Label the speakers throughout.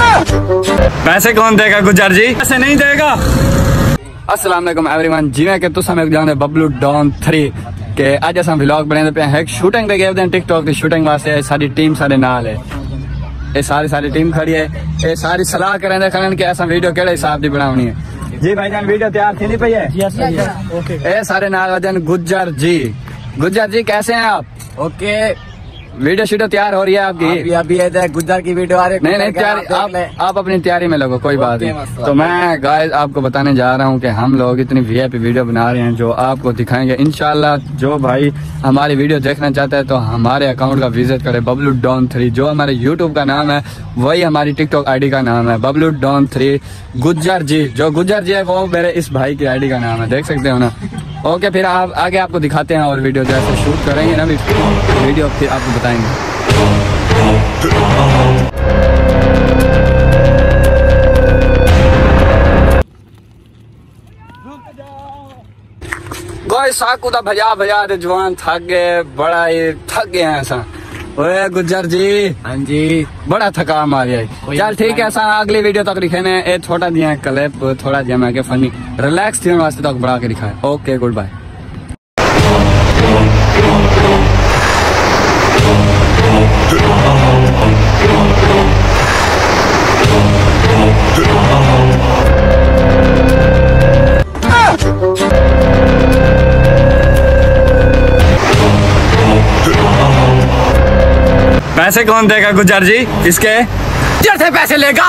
Speaker 1: पैसे कौन देगा गुज्जर जी? पैसे नहीं देगा। अस्सलाम वालेकुम एवरीवन, जिवें कि तुस हमें जाने बबलू डॉन 3 के अज अस व्लॉग बनाते पे हैं। शूटिंग पे गए टिकटॉक की शूटिंग वास्ते। सारी टीम सारे नाल है, ये सारी टीम खड़ी है। ये सारी सलाह करें खड़न कि असा वीडियो केड़े हिसाब की बनानी है। जी भाईजान वीडियो तैयार थी नहीं पई है? ये सारे नाल वजन गुज्जर जी। गुज्जर जी कैसे हैं आप?
Speaker 2: ओके,
Speaker 1: वीडियो शीडियो तैयार हो रही है आपकी?
Speaker 2: अभी गुज्जर की वीडियो आ रही है।
Speaker 1: नहीं तैयारी आप अपनी तैयारी में लगो, कोई बात नहीं। तो मैं गाइस आपको बताने जा रहा हूँ कि हम लोग इतनी वीआईपी वीडियो बना रहे हैं जो आपको दिखाएंगे इंशाल्लाह। जो भाई हमारी वीडियो देखना चाहता है तो हमारे अकाउंट का विजिट करे, बबलू डॉन 3। जो हमारे यूट्यूब का नाम है वही हमारी टिकटॉक आईडी का नाम है, बबलू डॉन 3 गुज्जर जी। जो गुज्जर जी है वो मेरे इस भाई की आईडी का नाम है, देख सकते हो ना। ओके, फिर आप आगे आपको दिखाते हैं और वीडियो जैसे शूट करेंगे ना वीडियो फिर आपको बताएंगे। गोई साकू दा भजा दे जवान थक गए, बड़ा ही थक गए हैं ऐसा। ओए गुज्जर जी।
Speaker 2: हाँ जी,
Speaker 1: बड़ा थका मारिया। चल ठीक है, ऐसा अगली वीडियो तक दिखे ने ए छोटा दिया क्लिप थोड़ा दिया मैं फनी रिलैक्स थी वास्ते तक बड़ा के दिखाए। Okay, good bye. पैसे कौन देगा गुज्जर जी? इसके
Speaker 2: जैसे पैसे लेगा,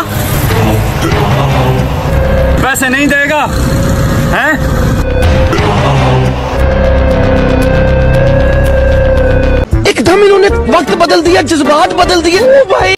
Speaker 1: पैसे नहीं देगा हैं?
Speaker 2: एकदम इन्होंने वक्त बदल दिया, जज्बात बदल दिए। ओ भाई